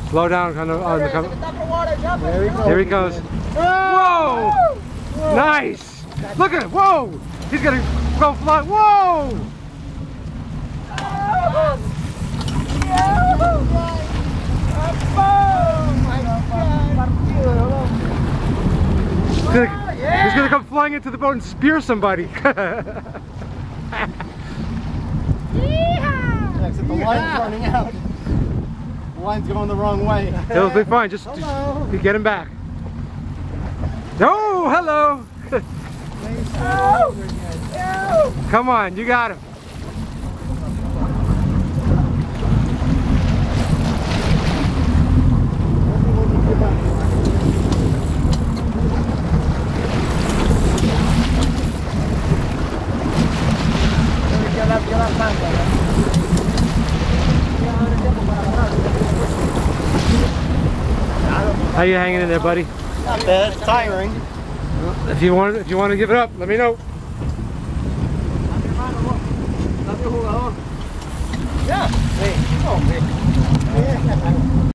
Slow down on the Here he goes. Whoa! Nice! Look at him! Whoa! He's gonna go fly. Whoa! He's gonna come flying into the boat and spear somebody. Except the line's running out. The line's going the wrong way. He'll be fine. Just get him back. Oh, hello. Come on, you got him. How you hanging in there, buddy? Not bad. It's tiring. If you want to give it up, let me know. Yeah. Hey. Oh, hey.